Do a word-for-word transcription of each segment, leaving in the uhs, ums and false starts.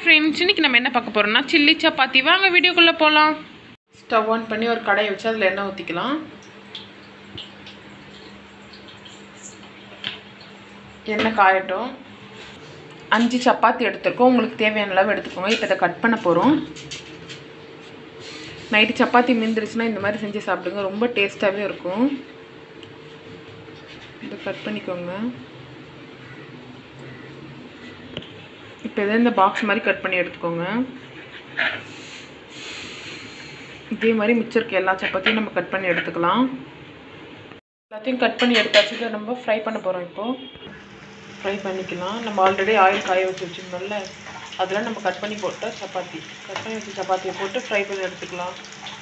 Friends, இன்னைக்கு நம்ம என்ன பார்க்க போறோம்னா சில்லி சப்பாத்தி. வாங்க வீடியோக்குள்ள போலாம். ஸ்டவ் ஆன் பண்ணி ஒரு கடாயை வச்சு அதில் எண்ணெய் ஊற்றிக்கலாம். எண்ணெய் காயட்டும். அஞ்சு சப்பாத்தி எடுத்துருக்கோம். உங்களுக்கு தேவையான அளவு எடுத்துக்கோங்க. இப்போ இதை கட் பண்ண போகிறோம். நைட்டு சப்பாத்தி மீந்துருச்சுன்னா இந்த மாதிரி செஞ்சு சாப்பிடுங்க, ரொம்ப டேஸ்ட்டாகவே இருக்கும். இதை கட் பண்ணிக்கோங்க. இப்போ இதை இந்த பாக்ஸ் மாதிரி கட் பண்ணி எடுத்துக்கோங்க. இதே மாதிரி மிச்சம் இருக்க எல்லா சப்பாத்தியும் நம்ம கட் பண்ணி எடுத்துக்கலாம். எல்லாத்தையும் கட் பண்ணி எடுத்தாச்சு. இதை நம்ம ஃப்ரை பண்ண போகிறோம். இப்போது ஃப்ரை பண்ணிக்கலாம். நம்ம ஆல்ரெடி ஆயில் காய வச்சு வச்சுருந்தோம்ல, அதில் நம்ம கட் பண்ணி போட்ட சப்பாத்தி கட் பண்ணி வச்ச சப்பாத்தியை போட்டு ஃப்ரை பண்ணி எடுத்துக்கலாம்.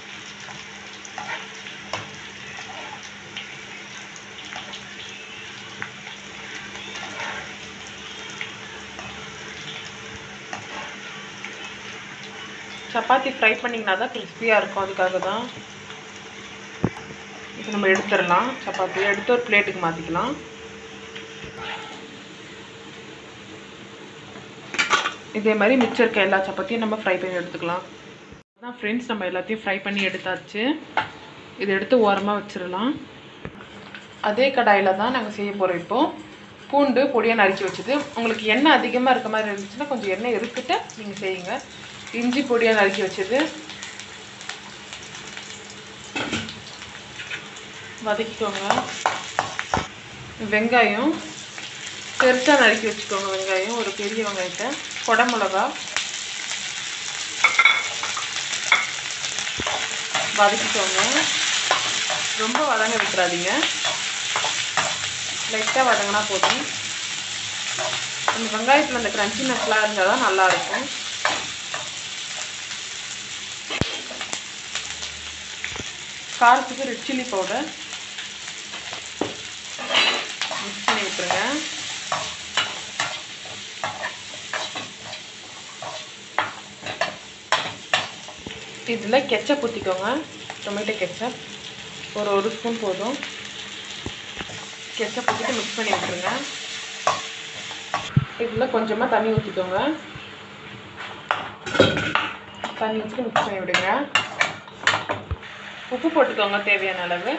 சப்பாத்தி ஃப்ரை பண்ணிங்கன்னா தான் கிறிஸ்பியாக இருக்கும், அதுக்காக தான். இப்போ நம்ம எடுத்துடலாம். சப்பாத்தியை எடுத்து ஒரு பிளேட்டுக்கு மாற்றிக்கலாம். இதே மாதிரி மிச்சம் இருக்க எல்லா சப்பாத்தியும் நம்ம ஃப்ரை பண்ணி எடுத்துக்கலாம். அதான் ஃப்ரெண்ட்ஸ், நம்ம எல்லாத்தையும் ஃப்ரை பண்ணி எடுத்தாச்சு. இதை எடுத்து ஓரமாக வச்சிடலாம். அதே கடாயில் தான் நாங்கள் செய்ய போகிறோம். இப்போது பூண்டு பொடியாக நறுக்கி வச்சுது. உங்களுக்கு எண்ணெய் அதிகமாக இருக்க மாதிரி இருந்துச்சுன்னா கொஞ்சம் எண்ணெய் எடுத்துட்டு நீங்கள் செய்யுங்க. இஞ்சி பொடியாக நறுக்கி வச்சது வதக்கிக்கோங்க. வெங்காயம் பெருசாக நறுக்கி வச்சுக்கோங்க. வெங்காயம் ஒரு பெரிய வெங்காயத்தை, குடமிளகா வதக்கிக்கோங்க. ரொம்ப வதங்க விட்டுறாதீங்க, லைட்டாக வதங்கினா போதும். அந்த வெங்காயத்தில் அந்த க்ரன்ச்சினஸ்லாம் இருந்தால் தான் நல்லாயிருக்கும். காரத்துக்கு ரெட் சில்லி பவுடர் மிக்ஸ் பண்ணி விட்டுருங்க. இதில் கெச்சப் ஊற்றிக்கோங்க. டொமேட்டோ கெச்சப் ஒரு ஒரு ஸ்பூன் போதும். கெச்சப் ஊற்றிட்டு மிக்ஸ் பண்ணி விட்டுருங்க. இதில் கொஞ்சமாக தண்ணி ஊற்றிக்கோங்க. தண்ணி ஊற்றி மிக்ஸ் பண்ணி விடுங்க. உப்பு போட்டுக்கோங்க தேவையான அளவு.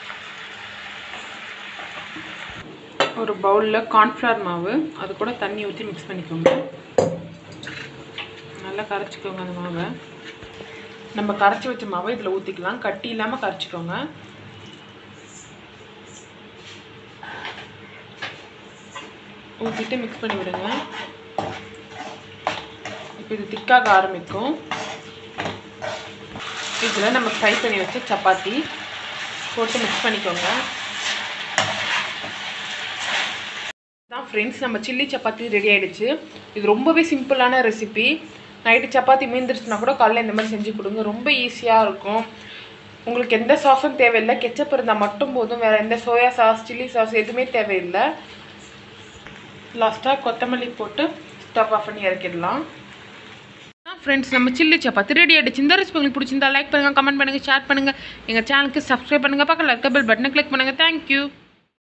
ஒரு பவுலில் கார்ன்ஃப்ளவர் மாவு, அது கூட தண்ணி ஊற்றி மிக்ஸ் பண்ணிக்கோங்க. நல்லா கரைச்சிக்கோங்க. அந்த மாவை நம்ம கரைச்சி வச்ச மாவை இதில் ஊற்றிக்கலாம். கட்டி இல்லாமல் கரைச்சிக்கோங்க. ஊற்றிட்டு மிக்ஸ் பண்ணி விடுங்க. இப்போ இது திக்காக ஆரம்பிக்கும். இதில் நம்ம ஃப்ரை பண்ணி வச்ச சப்பாத்தி போட்டு மிக்ஸ் பண்ணிக்கோங்க. தான் ஃப்ரெண்ட்ஸ், நம்ம சில்லி சப்பாத்தி ரெடி ஆகிடுச்சு. இது ரொம்பவே சிம்பிளான ரெசிபி. நைட்டு சப்பாத்தி மீந்துருச்சுன்னா கூட காலையில் இந்த மாதிரி செஞ்சு கொடுங்க, ரொம்ப ஈஸியாக இருக்கும். உங்களுக்கு எந்த சாஸும் தேவையில்லை, கெச்சப் இருந்தால் மட்டும் போதும். வேறு எந்த சோயா சாஸ் சில்லி சாஸ் எதுவுமே தேவையில்லை. லாஸ்ட்டாக கொத்தமல்லி போட்டு ஸ்டவ் ஆஃப் பண்ணி இறக்கிடலாம். ஃப்ரெண்ட்ஸ், நம்ம சில்லி சப்பாத்தி ரெடி ஆகிடுச்சு. இந்த ரெசிபி உங்களுக்கு பிடிச்சிருந்தா லைக் பண்ணுங்கள், கமெண்ட் பண்ணுங்கள், ஷேர் பண்ணுங்கள். எங்கள் சேனலுக்கு சப்ஸ்கிரைப் பண்ணுங்கள். பக்கத்தில் இருக்க பெல் பட்டனை கிளிக் பண்ணுங்கள். தேங்க்யூ.